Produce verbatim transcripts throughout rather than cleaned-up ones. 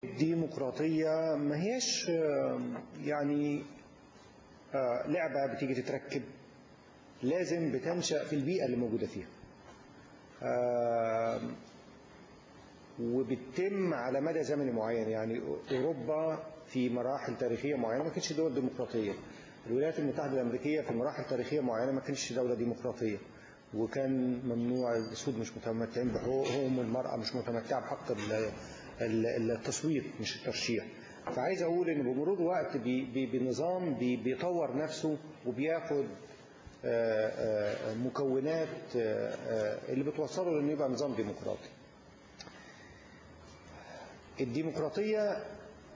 الديمقراطية ما هيش يعني لعبة بتيجي تتركب، لازم بتنشأ في البيئة اللي موجودة فيها، وبتتم على مدى زمني معين. يعني أوروبا في مراحل تاريخية معينة ما كانتش دول ديمقراطية، الولايات المتحدة الأمريكية في مراحل تاريخية معينة ما كانتش دولة ديمقراطية، وكان ممنوع، السود مش متمتعين بحقوقهم، المرأة مش متمتعة بحق التصويت مش الترشيح. فعايز أقول إن بمرور الوقت بنظام بيطور نفسه وبياخد مكونات اللي بتوصله لأنه يبقى نظام ديمقراطي. الديمقراطية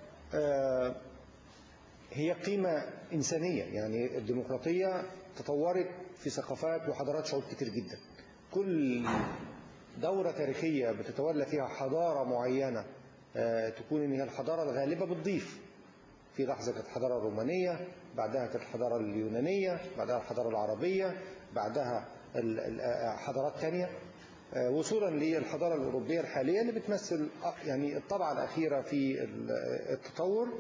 هي قيمة إنسانية، يعني الديمقراطية تطورت في ثقافات وحضارات شعوب كتير جدا. كل دورة تاريخية بتتولى فيها حضارة معينة تكون إن هي الحضارة الغالبة بتضيف. في لحظة كانت الحضارة الرومانية، بعدها كانت الحضارة اليونانية، بعدها الحضارة العربية، بعدها حضارات تانية، وصولا للحضارة الأوروبية الحالية اللي بتمثل يعني الطبعة الأخيرة في التطور.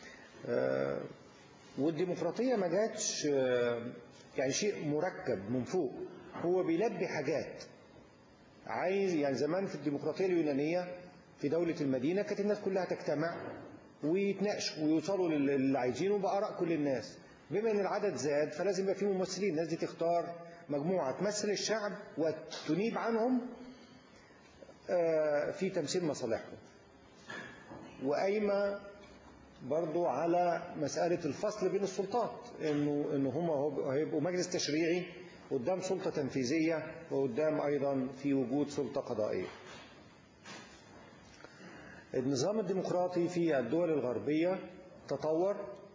والديمقراطية ما جاتش يعني شيء مركب من فوق، هو بيلبي حاجات عايز. يعني زمان في الديمقراطية اليونانية في دولة المدينة كانت الناس كلها تجتمع ويتناقشوا ويوصلوا للي عايزينه بآراء كل الناس. بما ان العدد زاد فلازم يبقى فيه ممثلين، الناس دي تختار مجموعة تمثل الشعب وتنيب عنهم في تمثيل مصالحهم، وقايمة برضو على مسألة الفصل بين السلطات، انه انه هم هيبقوا مجلس تشريعي قدام سلطة تنفيذية وقدام ايضا في وجود سلطة قضائية. النظام الديمقراطي في الدول الغربية تطور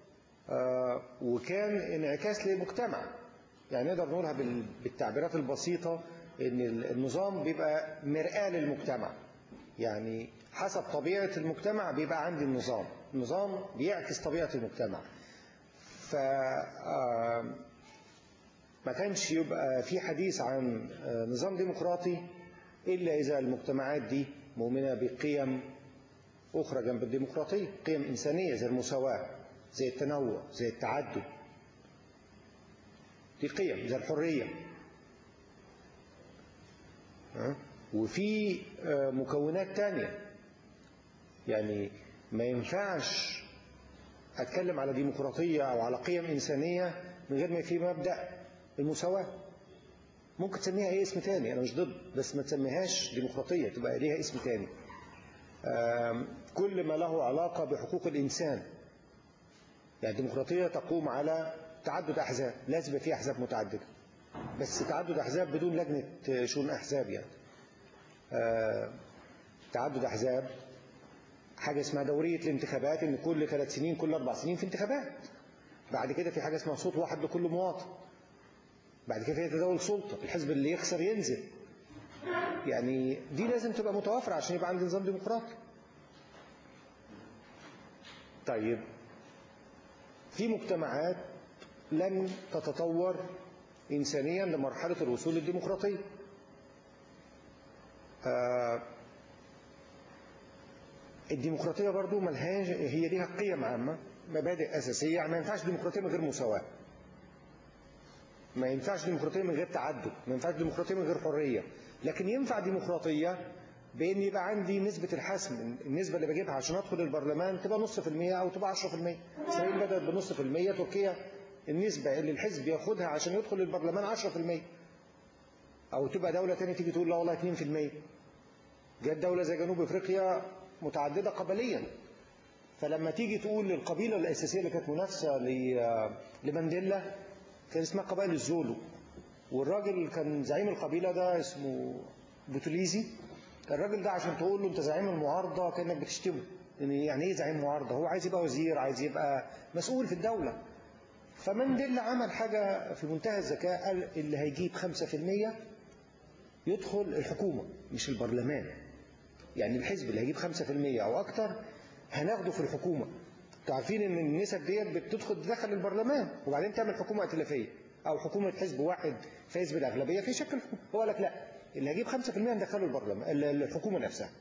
وكان انعكاس للمجتمع. يعني نقدر نقولها بالتعبيرات البسيطة ان النظام بيبقى مرآة للمجتمع، يعني حسب طبيعة المجتمع بيبقى عندي النظام، النظام بيعكس طبيعة المجتمع. ف ما كانش يبقى في حديث عن نظام ديمقراطي إلا إذا المجتمعات دي مؤمنة بقيم أخرى جنب الديمقراطية، قيم إنسانية زي المساواة، زي التنوع، زي التعدد. دي قيم زي الحرية. وفي مكونات تانية، يعني ما ينفعش أتكلم على ديمقراطية أو على قيم إنسانية من غير ما في مبدأ المساواة. ممكن تسميها أي اسم تاني، أنا مش ضد، بس ما تسميهاش ديمقراطية، تبقى ليها اسم تاني. كل ما له علاقة بحقوق الإنسان. يعني الديمقراطية تقوم على تعدد أحزاب، لازم يبقى فيه أحزاب متعددة، بس تعدد أحزاب بدون لجنة شؤون أحزاب. يعني تعدد أحزاب، حاجة اسمها دورية الانتخابات، إن كل ثلاث سنين كل أربع سنين في انتخابات. بعد كده في حاجة اسمها صوت واحد لكل مواطن. بعد كده في تداول سلطة، الحزب اللي يخسر ينزل. يعني دي لازم تبقى متوافرة عشان يبقى عندي نظام ديمقراطي. طيب في مجتمعات لم تتطور إنسانيا لمرحلة الوصول للديمقراطية. آه الديمقراطية برضو ملهاش، هي ليها قيم عامة، مبادئ أساسية. يعني ما ينفعش ديمقراطية من غير مساواة، ما ينفعش ديمقراطية من غير تعدد، ما ينفعش ديمقراطية من غير حرية. لكن ينفع ديمقراطية بأن يبقى عندي نسبة الحسم، النسبة اللي بجيبها عشان أدخل البرلمان تبقى نص في المية أو تبقى عشرة في المية. إسرائيل بدأت بنص في المية، تركيا النسبة اللي الحزب ياخدها عشان يدخل البرلمان عشرة في المية. أو تبقى دولة تانية تيجي تقول لا والله اتنين في المية. جت دولة زي جنوب أفريقيا متعددة قبليا، فلما تيجي تقول للقبيلة الأساسية اللي كانت منافسة لمانديلا كان اسمها قبائل الزولو، والراجل كان زعيم القبيلة ده اسمه بوتوليزي. الراجل ده عشان تقول له انت زعيم المعارضة كأنك بتشتمه. يعني ايه زعيم معارضة؟ هو عايز يبقى وزير، عايز يبقى مسؤول في الدولة. فمانديلا عمل حاجة في منتهى الذكاء، قال اللي هيجيب خمسة في المية يدخل الحكومة مش البرلمان. يعني الحزب اللي هيجيب خمسة في المية أو أكتر هناخده في الحكومة. تعرفين ان النسب ديت بتدخل تدخل البرلمان وبعدين تعمل حكومة ائتلافية أو حكومة حزب واحد فايز بالأغلبية في شكل. هو قال لك لا، اللي هيجيب خمسة في المية ندخله البرلمان الحكومة نفسها.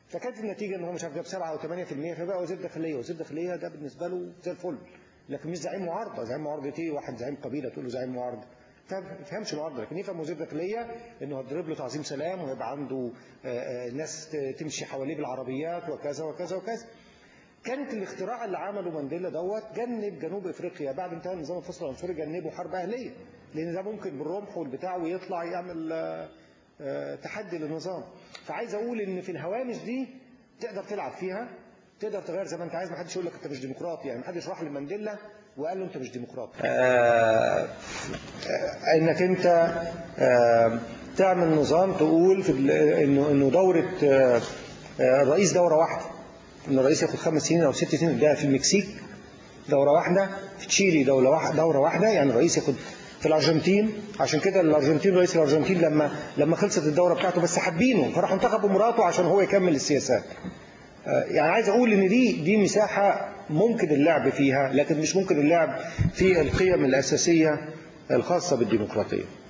فكانت النتيجه ان هو مش عارف جاب سبعة او ثمانية في المية، فبقى وزير داخليه، وزير داخليه ده بالنسبه له زي الفل، لكن مش زعيم معارضه. زعيم معارضه ايه؟ واحد زعيم قبيله تقول له زعيم معارضه، ما يفهمش المعارضه، لكن يفهم وزير داخليه انه هتضرب له تعظيم سلام ويبقى عنده ناس تمشي حواليه بالعربيات وكذا وكذا وكذا. كانت الاختراع اللي عمله مانديلا دوت جنب جنوب افريقيا بعد انتهاء النظام الفصل العنصري، جنبه حرب اهليه، لان ده ممكن بالرمح والبتاع ويطلع يعمل تحدي للنظام. فعايز اقول ان في الهوامش دي تقدر تلعب فيها، تقدر تغير زي ما انت عايز، ما حدش يقول لك انت مش ديمقراطي، يعني ما حدش راح لمانديلا وقال له انت مش ديمقراطي. آه انك انت آه تعمل نظام تقول في انه انه دوره آه الرئيس دوره واحده، ان الرئيس ياخد خمس سنين او ست سنين، ده في المكسيك دوره واحده، في تشيلي دوله واحده دوره واحده، يعني الرئيس ياخد في الارجنتين. عشان كده الارجنتين رئيس الارجنتين لما لما خلصت الدوره بتاعته بس حابينه فراحوا انتخبوا مراته عشان هو يكمل السياسات. يعني عايز اقول ان دي دي مساحه ممكن اللعب فيها، لكن مش ممكن اللعب في القيم الاساسيه الخاصه بالديمقراطيه.